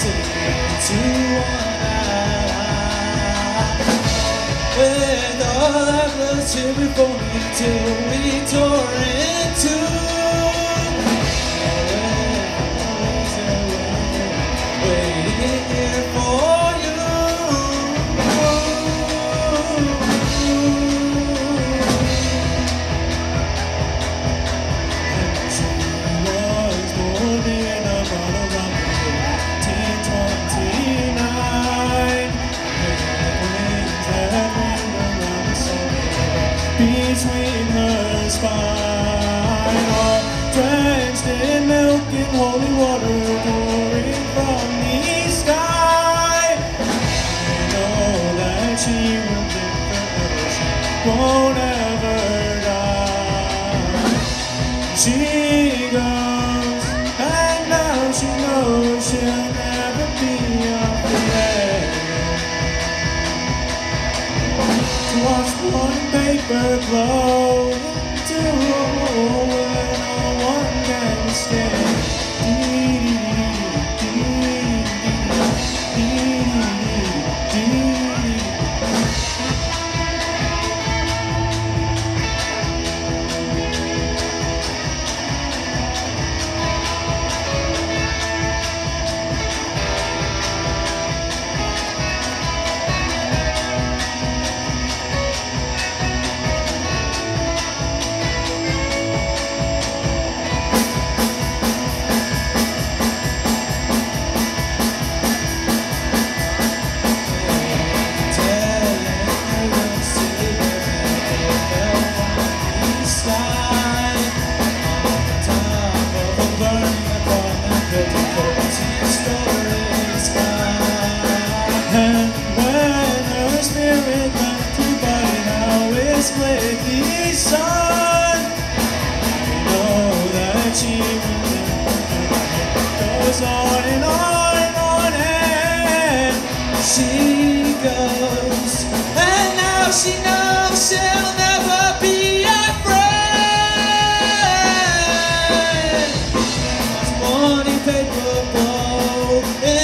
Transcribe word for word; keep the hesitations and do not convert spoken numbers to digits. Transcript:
see to one eye. With all that was here before me till we tore into waiting here for you. She was born in a bottle of nineteen twenty-nine. Wings that ring around the sun between her spine, all drenched in milk and holy water pouring from the sky. I know that she will live forever, she won't ever die. She goes, and now she knows she'll never be afraid to watch one paper glow into a hole where no one can escape. And when her spirit left her body, now is split the sun. We know that she will live, goes on and on and on, and she goes, and now she knows she'll never be afraid. Twenty paper bowl.